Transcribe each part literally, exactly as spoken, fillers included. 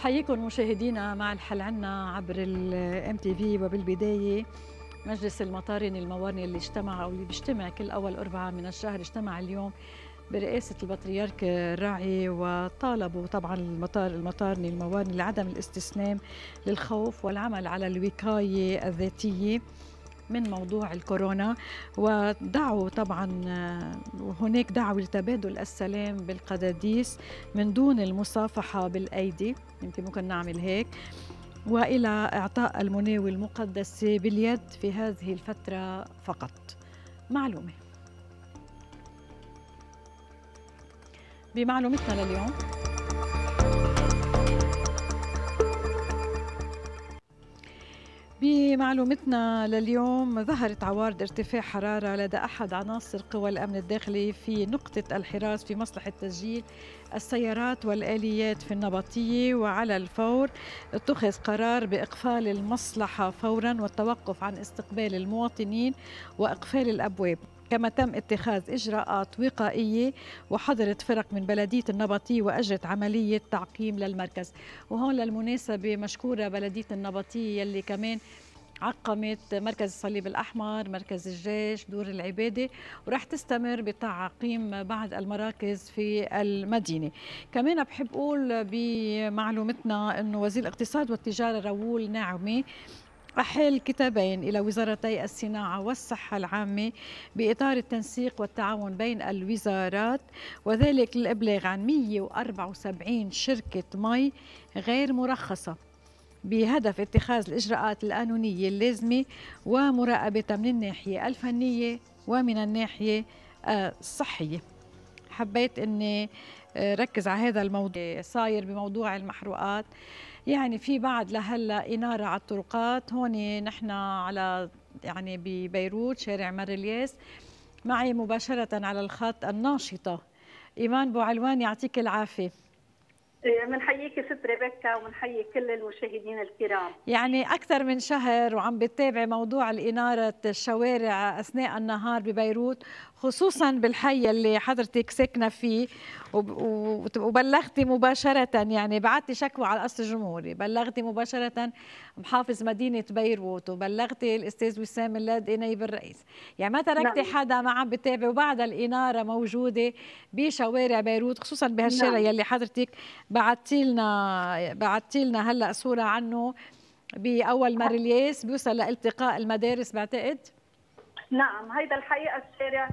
بحييكم مشاهدينا مع الحل عنا عبر الام تي في. وبالبدايه مجلس المطارني الموارني اللي اجتمع او اللي بيجتمع كل اول اربعاء من الشهر اجتمع اليوم برئاسه البطريرك الراعي، وطالبوا طبعا المطار المطارني الموارني لعدم الاستسلام للخوف والعمل على الوقايه الذاتيه من موضوع الكورونا، ودعوا طبعا هناك دعوة لتبادل السلام بالقداديس من دون المصافحة بالأيدي، يمكن ممكن نعمل هيك، وإلى إعطاء المناوي المقدسة باليد في هذه الفترة فقط. معلومة بمعلومتنا لليوم، بمعلومتنا لليوم ظهرت عوارض ارتفاع حرارة لدى أحد عناصر قوى الأمن الداخلي في نقطة الحراس في مصلحة تسجيل السيارات والآليات في النبطية، وعلى الفور اتخذ قرار بإقفال المصلحة فورا والتوقف عن استقبال المواطنين وإقفال الأبواب، كما تم اتخاذ إجراءات وقائية وحضرت فرق من بلدية النبطية وأجرت عملية تعقيم للمركز. وهون للمناسبة مشكورة بلدية النبطية يلي كمان عقمت مركز الصليب الأحمر، مركز الجيش، دور العبادة، ورح تستمر بتعقيم بعض المراكز في المدينة. كمان بحب أقول بمعلومتنا أنه وزير الاقتصاد والتجارة راؤول ناعمي أحيل كتابين إلى وزارتي الصناعة والصحة العامة بإطار التنسيق والتعاون بين الوزارات، وذلك للإبلاغ عن مئة وأربعة وسبعين شركة مي غير مرخصة بهدف اتخاذ الإجراءات القانونية اللازمة ومراقبتها من الناحية الفنية ومن الناحية الصحية. حبيت أني ركز على هذا الموضوع. صاير بموضوع المحروقات، يعني في بعد لهلا إنارة على الطرقات. هون نحن على يعني ببيروت شارع مر الياس. معي مباشرة على الخط الناشطة إيمان بوعلوان، يعطيك العافية. منحييكي ست ريبيكا ومنحيي كل المشاهدين الكرام. يعني أكثر من شهر وعم بتابع موضوع الإنارة الشوارع أثناء النهار ببيروت، خصوصا بالحي اللي حضرتك ساكنة فيه، وبلغتي مباشرة، يعني بعتي شكوى على القصر الجمهوري، بلغتي مباشرة محافظ مدينة بيروت، وبلغتي الأستاذ وسام اللادقي نائب الرئيس، يعني ما تركتي نعم. حدا ما عم بتابع، وبعد الإنارة موجودة بشوارع بيروت، خصوصا بهالشارع نعم. يلي حضرتك بعتي لنا بعتي لنا هلا صورة عنه بأول مريلياس بيوصل لالتقاء المدارس بعتقد. نعم، هيدا الحقيقة الشارع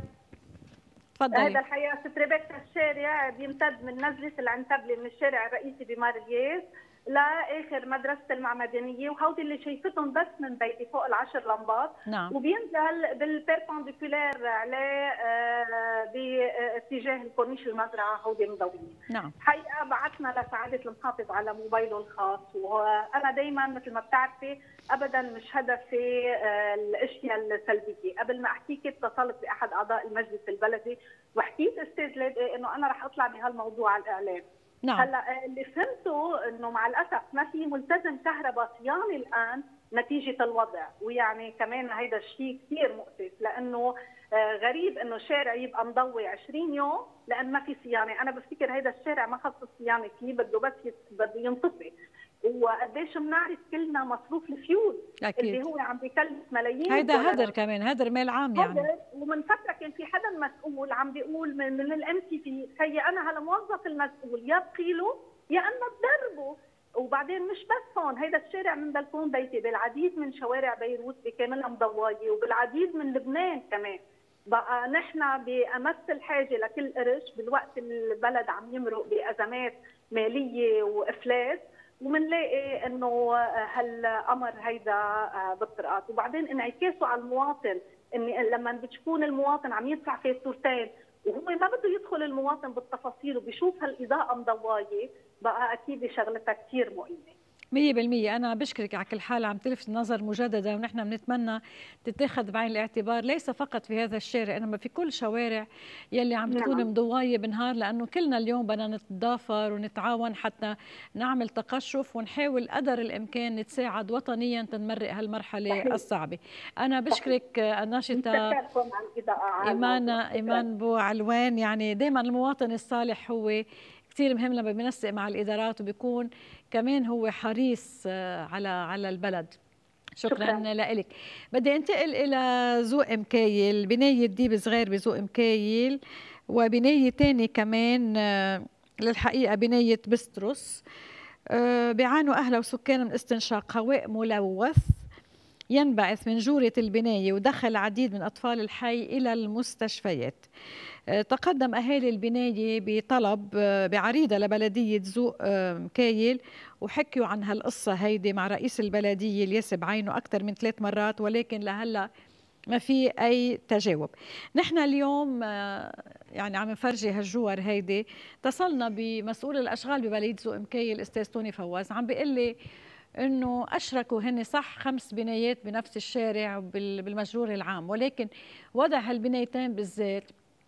تفضلي. هيدا الحقيقة ست ريبيكا الشارع بيمتد من نزلة العنتبلي من الشارع الرئيسي بماريلياس لاخر مدرسه المعمدانيه، وهودي اللي شايفتهم بس من بيتي فوق العشر لمبات. نعم. وبينزل بالبيربنديكولير عليه آه باتجاه الكورنيش المزرعه، هودي مضويين. نعم. حقيقه بعثنا لسعاده المحافظ على موبايله الخاص، وانا دائما مثل ما بتعرفي ابدا مش هدفي آه الاشياء السلبيه. قبل ما احكيك اتصلت باحد اعضاء المجلس البلدي وحكيت استاذ لادقي انه انا رح اطلع بهالموضوع على الاعلام. نعم. هلا اللي فهمته انه مع الاسف ما في ملتزم كهرباء صيانه الان نتيجه الوضع، ويعني كمان هيدا الشيء كثير مؤسف، لانه غريب انه شارع يبقى مضوي عشرين يوم لان ما في صيانه. انا بفتكر هيدا الشارع ما خصص صيانه فيه، بده بس بده ينطفي. وقديش بنعرف كلنا مصروف الفيول أكيد. اللي هو عم بيكلف ملايين. هيدا هدر كمان، هدر مال عام يعني. هدر. ومن فتره كان في حدا مسؤول عم بيقول من, من الام سي في، هي انا هالموظف المسؤول يا بقيله يا اما تدربه. وبعدين مش بس هون، هيدا الشارع من بلكون بيتي بالعديد من شوارع بيروت بكاملها مضوايه، وبالعديد من لبنان كمان. بقى نحن بامس الحاجه لكل قرش بالوقت البلد عم يمرق بازمات ماليه وافلاس، ومنلاقي انه هالامر هيدا بالطرقات. وبعدين انعكاسه على المواطن، اني لما بتكون المواطن عم يدفع فاتورتين وهو ما بده يدخل المواطن بالتفاصيل وبيشوف هالاضاءه مضوايه، بقى اكيد شغلتها كثير مؤلمه. مية بالمية. أنا بشكرك على كل حال، عم تلفت النظر مجددا، ونحن بنتمنى تتاخذ بعين الاعتبار ليس فقط في هذا الشارع إنما في كل شوارع يلي عم تكون نعم. مضواية بالنهار، لأنه كلنا اليوم بدنا نتضافر ونتعاون حتى نعمل تقشف ونحاول قدر الإمكان نتساعد وطنيا تنمرق هالمرحلة صحيح. الصعبة. أنا بشكرك الناشطة إيمان إيمان بوعلوان. يعني دائما المواطن الصالح هو كثير مهم لما بينسق مع الادارات وبيكون كمان هو حريص على على البلد. شكرا, شكرا. لك. بدي انتقل الى ذوق مكايل، بنايه ديب صغير بذوق مكايل، وبنايه ثانيه كمان للحقيقه بنايه بستروس. بيعانوا اهلها وسكان من استنشاق هواء ملوث ينبعث من جورة البناية، ودخل العديد من أطفال الحي إلى المستشفيات. تقدم أهالي البناية بطلب بعريضة لبلدية ذوق مكايل، وحكيوا عن هالقصة هيدي مع رئيس البلدية اللي يسب عينه أكثر من ثلاث مرات، ولكن لهلا ما في أي تجاوب. نحن اليوم يعني عم نفرجي هالجوار هيدي، اتصلنا بمسؤول الأشغال ببلدية ذوق مكايل الأستاذ توني فواز، عم بيقول لي انه اشركوا هن صح خمس بنايات بنفس الشارع بالمجرور العام، ولكن وضع هالبنايتين بالذات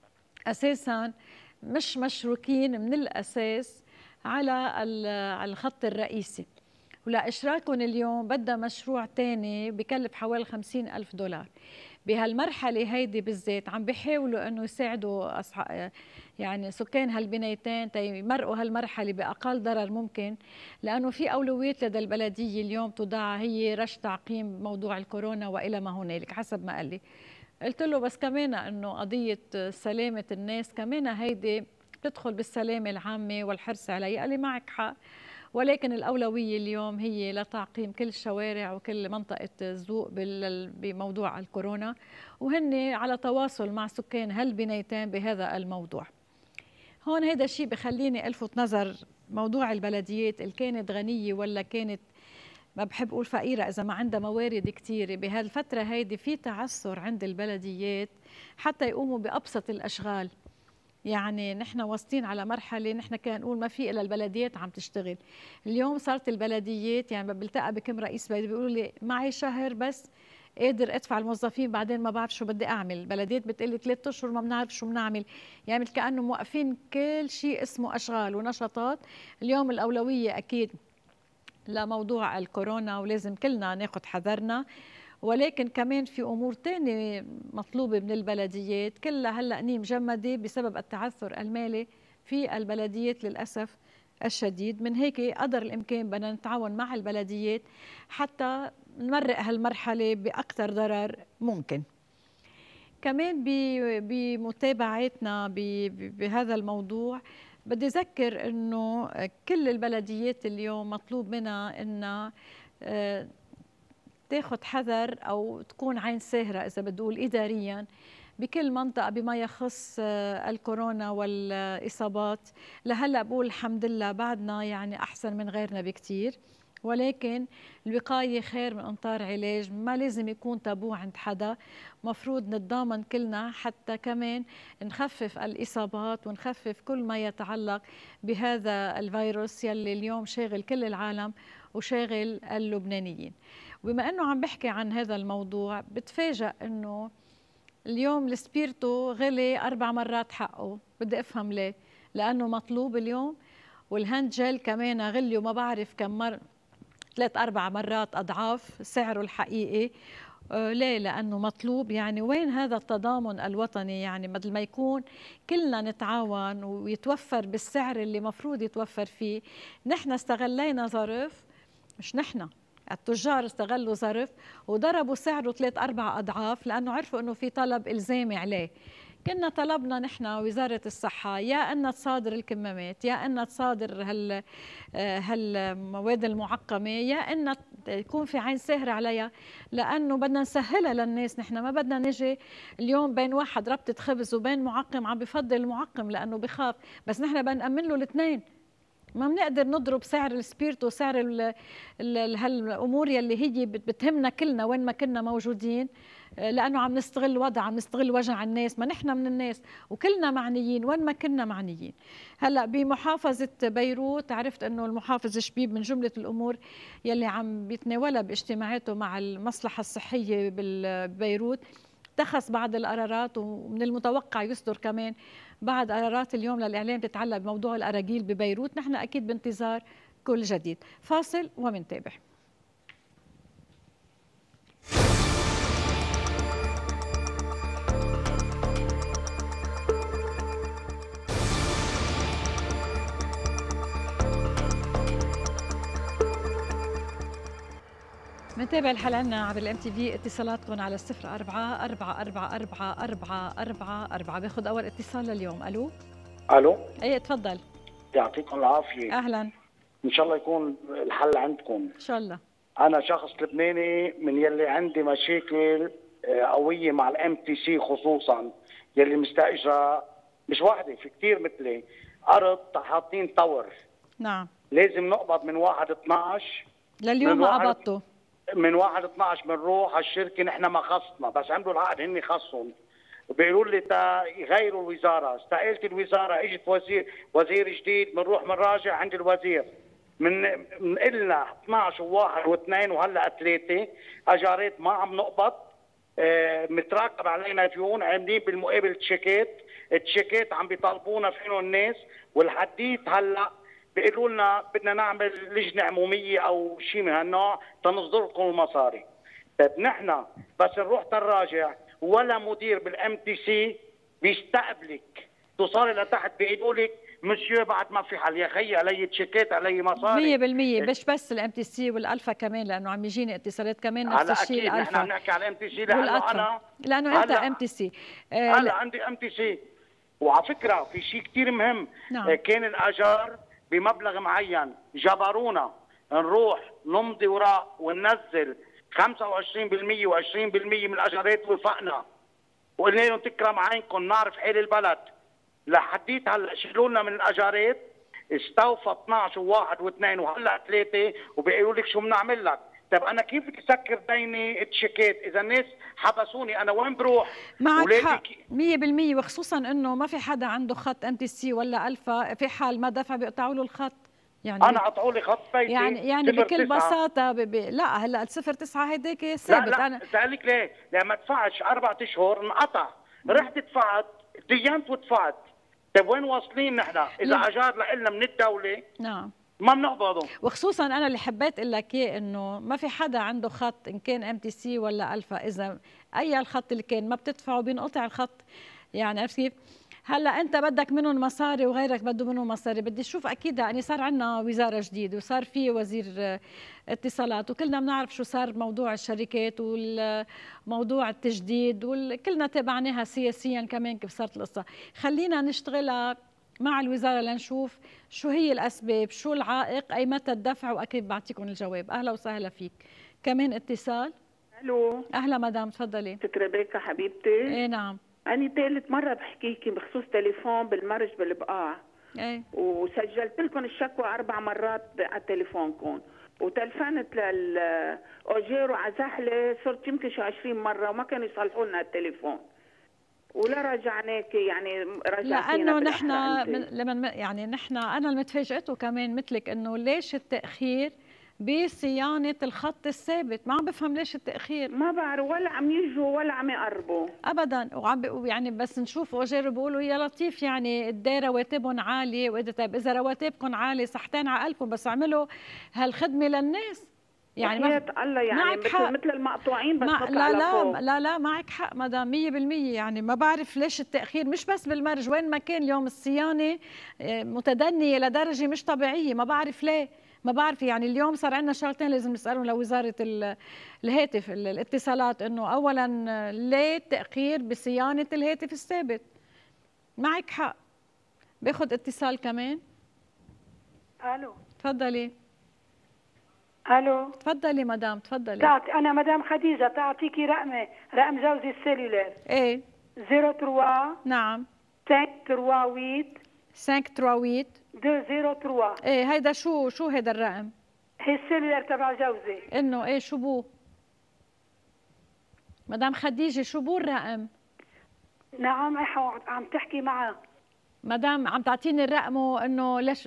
اساسا مش مشروكين من الاساس على على الخط الرئيسي، ولا اشراكهم اليوم بدها مشروع ثاني بكلف حوالي خمسين ألف دولار. بهالمرحله هيدي بالذات عم بيحاولوا انه يساعدوا اصحاب يعني سكان هالبنايتين تيمرقوا هالمرحله باقل ضرر ممكن، لانه في اولويات لدى البلديه اليوم تضاع هي رش تعقيم موضوع الكورونا والى ما هنالك حسب ما قال لي. قلت له بس كمان انه قضيه سلامه الناس كمان هيدي بتدخل بالسلامه العامه والحرص عليها. قال لي معك حق، ولكن الأولوية اليوم هي لتعقيم كل الشوارع وكل منطقة الذوق بموضوع الكورونا، وهن على تواصل مع سكان هالبنايتين بهذا الموضوع. هون هيدا الشيء بخليني ألفت نظر موضوع البلديات اللي كانت غنية ولا كانت ما بحب أقول فقيرة إذا ما عندها موارد كتيرة. بهالفترة هيدي في تعثر عند البلديات حتى يقوموا بأبسط الأشغال. يعني نحن واصلين على مرحله نحن كان نقول ما في الا البلديات عم تشتغل. اليوم صارت البلديات يعني بلتقى بكم رئيس بلديه بيقولوا لي معي شهر بس قادر ادفع الموظفين، بعدين ما بعرف شو بدي اعمل. البلديات بتقول لي ثلاث اشهر ما بنعرف شو بنعمل. يعني مثل كانه موقفين كل شيء اسمه اشغال ونشاطات. اليوم الاولويه اكيد لموضوع الكورونا ولازم كلنا ناخذ حذرنا، ولكن كمان في امور ثانيه مطلوبه من البلديات كلها هلا هني مجمده بسبب التعثر المالي في البلديات للاسف الشديد. من هيك قدر الامكان بدنا نتعاون مع البلديات حتى نمرق هالمرحله باكثر ضرر ممكن. كمان بمتابعتنا بهذا الموضوع بدي اذكر انه كل البلديات اليوم مطلوب منها انها تاخذ حذر او تكون عين ساهره اذا بدي اقول اداريا بكل منطقه بما يخص الكورونا والاصابات. لهلا بقول الحمد لله بعدنا يعني احسن من غيرنا بكثير، ولكن الوقايه خير من انطار علاج. ما لازم يكون تابو عند حدا، مفروض نتضامن كلنا حتى كمان نخفف الاصابات ونخفف كل ما يتعلق بهذا الفيروس يلي اليوم شاغل كل العالم وشاغل اللبنانيين. وبما انه عم بحكي عن هذا الموضوع بتفاجأ انه اليوم السبيرتو غلي اربع مرات حقه. بدي افهم ليه؟ لانه مطلوب اليوم. والهاند جel كمان غلي وما بعرف كم مره، ثلاث اربع مرات اضعاف سعره الحقيقي. آه ليه؟ لانه مطلوب. يعني وين هذا التضامن الوطني؟ يعني بدل ما يكون كلنا نتعاون ويتوفر بالسعر اللي مفروض يتوفر فيه. نحن استغلينا ظرف، مش نحن، التجار استغلوا ظرف وضربوا سعره ثلاث اربع اضعاف لانه عرفوا انه في طلب الزامي عليه. كنا طلبنا نحن وزاره الصحه يا ان تصادر الكمامات، يا ان تصادر هال هالمواد المعقمه، يا ان يكون في عين ساهره عليها، لانه بدنا نسهلها للناس. نحن ما بدنا نجي اليوم بين واحد ربطه خبز وبين معقم عم بفضل المعقم لانه بخاف، بس نحن بدنا نامن له الاثنين. ما بنقدر نضرب سعر السبيرتو وسعر هالامور يلي هي بتهمنا كلنا وين ما كنا موجودين، لانه عم نستغل وضع، عم نستغل وجع الناس. ما نحن من الناس وكلنا معنيين وين ما كنا معنيين. هلا بمحافظه بيروت عرفت انه المحافظ شبيب من جمله الامور يلي عم بيتناولها باجتماعاته مع المصلحه الصحيه ببيروت اتخذ بعض القرارات، ومن المتوقع يصدر كمان بعد قرارات اليوم للإعلام تتعلق بموضوع الأراجيل ببيروت. نحن أكيد بانتظار كل جديد. فاصل ومنتابع. منتابع الحلقة لنا عبر الام تي في. اتصالاتكم على صفر أربعة أربعة أربعة أربعة أربعة أربعة أربعة. باخذ أول اتصال لليوم. ألو. ألو. إيه تفضل. يعطيكم العافية. أهلا. إن شاء الله يكون الحل عندكم. إن شاء الله. أنا شخص لبناني من يلي عندي مشاكل قوية مع الام تي سي، خصوصا يلي مستأجرة مش واحدة، في كثير مثلي أرض حاطين طور. نعم. لازم نقبض من واحد اثنعش. لليوم ما قبضتوا؟ من واحد اثنعش بنروح على الشركة، نحن ما خصنا، بس عملوا العقد هن خصهم. بيقولوا لي تا يغيروا الوزارة، استقالت الوزارة، اجت وزير وزير جديد، بنروح بنراجع عند الوزير. من من قلنا اثنعش وواحد واثنين وهلا ثلاثة اجارات ما عم نقبض. آه متراكب علينا ديون، عاملين بالمقابل تشيكات، التشيكات عم بيطالبونا فيهم الناس، والحديث هلا بيقولوا لنا بدنا نعمل لجنة عمومية او شيء من هالنوع تنصدر لكم المصاري. طيب نحن بس نروح تراجع ولا مدير بالام تي سي بيستقبلك، توصلي لتحت بيقولوا لك مسيو بعد ما في حل. يا خيي علي تشيكات، علي مصاري. مية بالمية. مش بس الام تي سي والالفا كمان، لانه عم يجيني اتصالات كمان نفس الشيء. الالفا نحن عم نحكي على الام تي سي لانه انا لانه انت ام تي سي. هلا عندي ام تي سي. وعلى فكره في شيء كثير مهم. نعم. كان الاجار بمبلغ معين، جبرونا نروح نمضي وراء وننزل خمسة وعشرين بالمية وعشرين بالمية من الاجارات، وفقنا وقلنا لهم تكرم عينكم نعرف حال البلد. لحديت هلا شيلوا لنا من الاجارات، استوفى اثنعش وواحد واثنين وهلا ثلاثه، وبيقولوا لك شو بنعمل لك؟ طيب انا كيف بدي اسكر ديني التشيكات اذا الناس حبسوني؟ انا وين بروح؟ معك حق مية بالمية، وخصوصا انه ما في حدا عنده خط ام تي سي ولا الفا، في حال ما دفع بيقطعوا له الخط. يعني انا قطعوا لي خط بيتي يعني يعني بكل بساطه ببي... لا هلا الصفر تسعة هيديك ثابت. لا لا انا سألك ليه؟ لما دفعتش اربع اشهر انقطع، رحت دفعت دينت ودفعت. طيب وين واصلين نحن؟ اذا اجار لنا من الدوله نعم ما بنقبضه. وخصوصا انا اللي حبيت اقول لك اياه انه ما في حدا عنده خط ان كان ام تي سي ولا الفا، اذا اي الخط اللي كان ما بتدفعه بينقطع الخط. يعني عرفت كيف؟ هلا انت بدك منهم مصاري وغيرك بده منهم مصاري. بدي اشوف اكيد، يعني صار عندنا وزاره جديد وصار في وزير اتصالات، وكلنا بنعرف شو صار موضوع الشركات والموضوع التجديد، وكلنا تابعناها سياسيا كمان كيف صارت القصه. خلينا نشتغلها مع الوزاره لنشوف شو هي الاسباب، شو العائق، اي متى الدفع، واكيد بعطيكم الجواب. اهلا وسهلا فيك. كمان اتصال. الو. اهلا مدام، تفضلي. ست ريبيكا حبيبتي. ايه نعم. أنا ثالث مرة بحكيكي بخصوص تليفون بالمرج بالبقاع. ايه. وسجلت لكم الشكوى أربع مرات على تليفونكم، وتلفنت للأوجيرو على زحلة، صرت يمكن شي عشرين مرة وما كانوا يصلحوا لنا التليفون. ولا رجعناكي يعني رجعتينا. لأنه نحن لما يعني نحن أنا اللي متفاجئته كمان مثلك إنه ليش التأخير بصيانة الخط الثابت. ما عم بفهم ليش التأخير. ما بعرف، ولا عم يجوا ولا عم يقربوا أبدا. وعم يعني بس نشوف أوجيرو بيقولوا يا لطيف يعني قد رواتبهم عالية، وإذا طيب إذا رواتبكم عالية صحتين على قلبكم، بس اعملوا هالخدمة للناس. يعني ما الله يعني مثل حق. مثل المقطوعين بس ما لا لا لا لا معك حق مدام مية بالمية. يعني ما بعرف ليش التأخير، مش بس بالمرج، وين ما كان اليوم الصيانة متدنية لدرجة مش طبيعية. ما بعرف ليه، ما بعرف. يعني اليوم صار عندنا شغلتين لازم نسألهم لوزارة الهاتف الاتصالات، انه اولا ليه التأخير بصيانة الهاتف الثابت. معك حق. باخذ اتصال كمان. الو. تفضلي. الو. تفضلي مدام، تفضلي. تعطي انا مدام خديجه، تعطيكي رقمي، رقم جوزي السيلولار. ايه. صفر ثلاثة. نعم. خمسة ثلاثة خمسة ثلاثة اثنين صفر ثلاثة. ايه هيدا شو شو هيدا الرقم؟ هي السيلولار تبع جوزي. انه ايه شو بو؟ مدام خديجه شو بو الرقم؟ نعم عم تحكي معها. مدام عم تعطيني الرقم انه ليش؟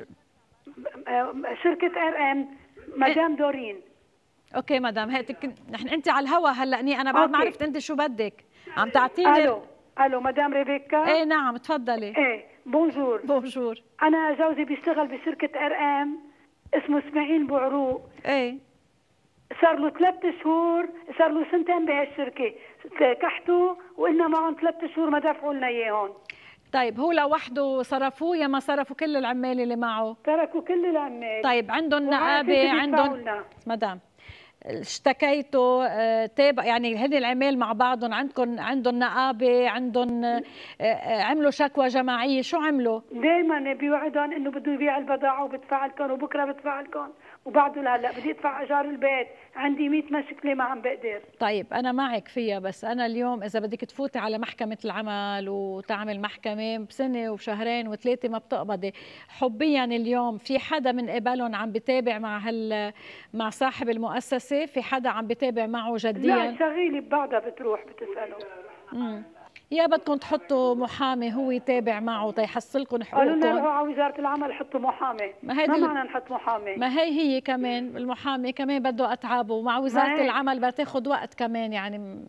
شركه ار ام مدام إيه؟ دورين. اوكي مدام هيك نحن انت على الهوا هلأني انا بعد ما عرفت انت شو بدك. عم تعطيني. الو الو مدام ريبيكا. ايه نعم تفضلي. ايه بونجور. بونجور. انا جوزي بيشتغل بشركه ار ام اسمه اسماعيل بوعروق. ايه. صار له ثلاث شهور، صار له سنتين بهالشركه، كحتوا وقلنا معهم ثلاث شهور ما دفعوا لنا اياهم. طيب هو لوحده صرفوه يا ما صرفوا كل العمال اللي معه؟ تركوا كل العمال. طيب عندهم نقابه، عندهم مدام اشتكيتوا تابع يعني هن العمال مع بعضهم عندكم عندهم نقابه عندهم عملوا شكوى جماعيه شو عملوا؟ دائما بيوعدهم انه بده يبيع البضاعه وبدفع لكم وبكره بدفع لكم وبعده لهلا بدي ادفع ايجار البيت عندي مية مشكله ما عم بقدر. طيب انا معك فيها بس انا اليوم اذا بدك تفوتي على محكمه العمل وتعمل محكمه بسنه وشهرين وثلاثه ما بتقبضي حبيا اليوم في حدا من قبلهم عم بتابع مع هال مع صاحب المؤسسه في حدا عم بتابع معه جديا؟ لا شغيله ببعضها بتروح بتساله. امم يا بدكم تحطوا محامي هو يتابع معه تيحصلكم حقوقكم. قالوا لنا روحوا على وزاره العمل حطوا محامي. ما, ما معنا نحط محامي. ما هي هي كمان المحامي كمان بده اتعابه ومع وزاره العمل بتاخذ وقت كمان يعني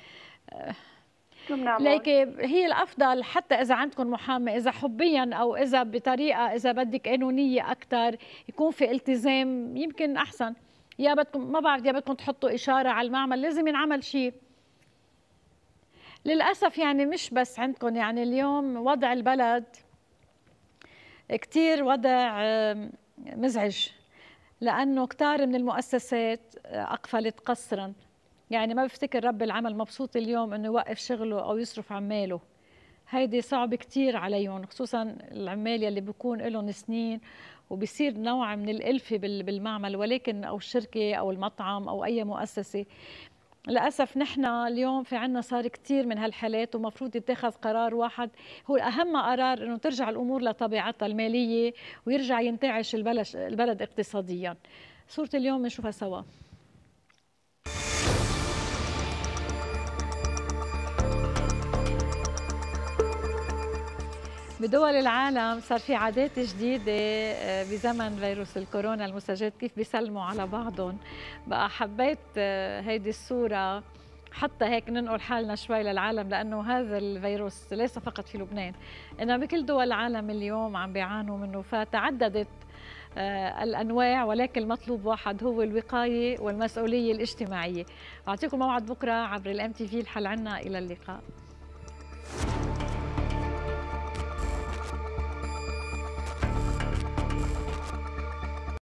شو بنعمل؟ ليكي هي الافضل حتى اذا عندكم محامي اذا حبيا او اذا بطريقه اذا بدك قانونيه اكثر يكون في التزام يمكن احسن. يا بدكم ما بعرف يا بدكم تحطوا اشاره على المعمل لازم ينعمل شيء. للأسف يعني مش بس عندكم يعني اليوم وضع البلد كتير وضع مزعج لأنه كتار من المؤسسات أقفلت قسرا يعني ما بفتكر رب العمل مبسوط اليوم أنه يوقف شغله أو يصرف عماله. هيدي صعب كتير عليهم خصوصا العمال يلي بيكون لهم سنين وبصير نوع من الألفة بالمعمل ولكن أو الشركة أو المطعم أو أي مؤسسة. للأسف نحن اليوم في عنا صار كتير من هالحالات ومفروض يتخذ قرار واحد هو أهم قرار إنه ترجع الأمور لطبيعتها المالية ويرجع ينتعش البلد البلد اقتصاديا. صورة اليوم نشوفها سوا. بدول العالم صار في عادات جديدة بزمن فيروس الكورونا المستجد كيف بيسلموا على بعضهم. بقى حبيت هيدي الصورة حتى هيك ننقل حالنا شوي للعالم لأنه هذا الفيروس ليس فقط في لبنان إنما بكل دول العالم اليوم عم بيعانوا منه فتعددت الأنواع ولكن المطلوب واحد هو الوقاية والمسؤولية الاجتماعية. أعطيكم موعد بكرة عبر الام تي في الحل عنا. إلى اللقاء.